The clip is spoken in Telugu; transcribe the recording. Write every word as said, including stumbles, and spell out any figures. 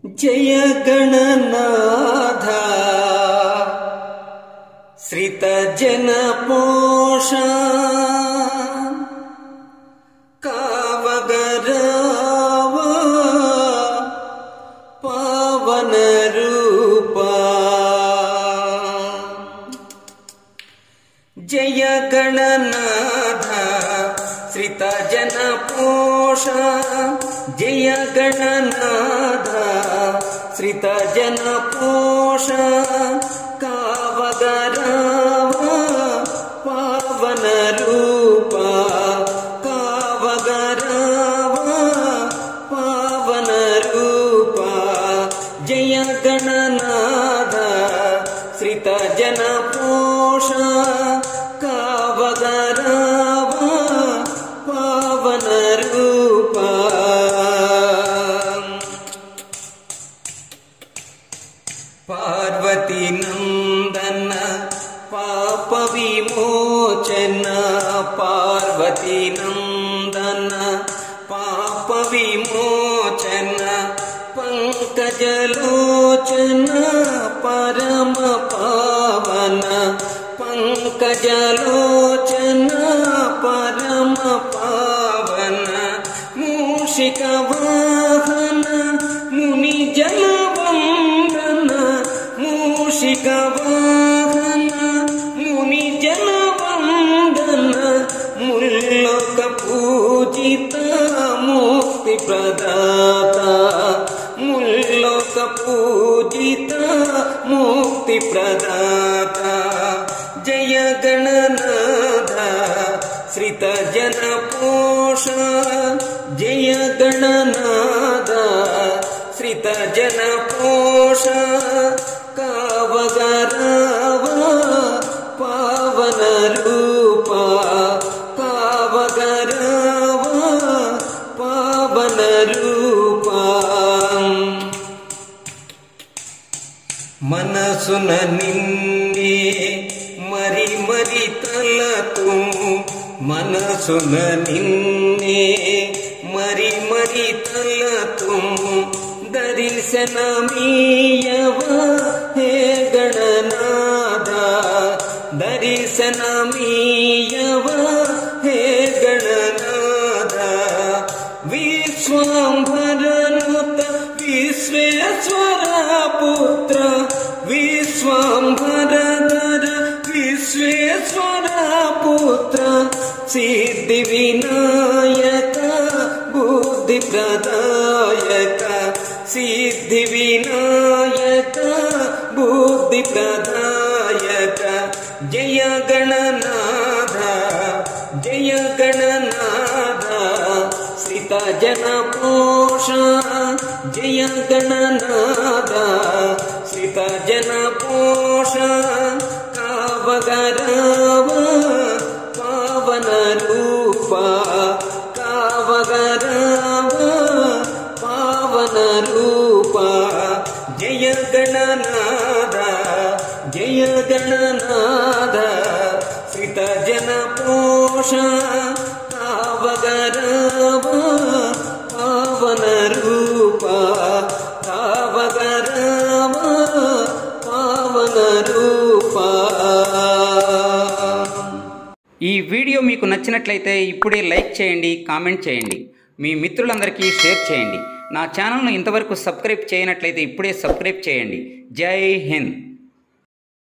जय गणनाथ श्रित जन पोषा कावगराव पावन रूपा। जय गणनाथ श्रित जन पोषा जय गणनाथ श्रित जन पोषा कावगराव पावन रूपा कावगराव पावन रूपा। जय गणनाथ श्रित जन पोषा कावगराव पावन रूपा। पार्वती नंदन पाप विमोचन पार्वती नंदन पाप विमोचन पंकजलोचन परम पावन पंकजलोचन परम पावन। मूषिक वाहन मुनि जन मूषिक वाहन मुनि जन वंदन मुल्लोक पूजित मुक्ति प्रदाता मुल्लोक पूजित मुक्ति प्रदाता। जय गणनाथ श्रित जन पोषा जय गणनाथ श्रित जन पोषा कावगराव पावन रूपा कावगराव पावन रूपा। मनसुन निन्ने मरी मरी तलतु मनसुन निन्ने मरी मरी तलतु दर्शनमीयव हे गणनाथ दर्शनमीयव हे गणनाथ। विश्वाम्भरनुत विश्वेश्वर पुत्र विश्वाम्भरधर विश्वेश्वर पुत्र सिद्धि विनायक बुद्धि प्रदायक सिद्धि विनायक बुद्धि प्रदायक। जय गणनाथ जय गणनाथ श्रित जन पोषा जय गणनाथ श्रित जन पोषा कावगराव पावन रूपा कावगराव पावन रूपा। जय गणनाथ जय गणनाथ श्रित जन पोषा कावगराव पावन रूपा कावगराव पावन रूपा। ఈ వీడియో మీకు నచ్చినట్లయితే ఇప్పుడే లైక్ చేయండి, కామెంట్ చేయండి, మీ మిత్రులందరికీ షేర్ చేయండి. నా ఛానల్ను ఇంతవరకు సబ్స్క్రైబ్ చేయనట్లయితే ఇప్పుడే సబ్స్క్రైబ్ చేయండి. జై హింద్.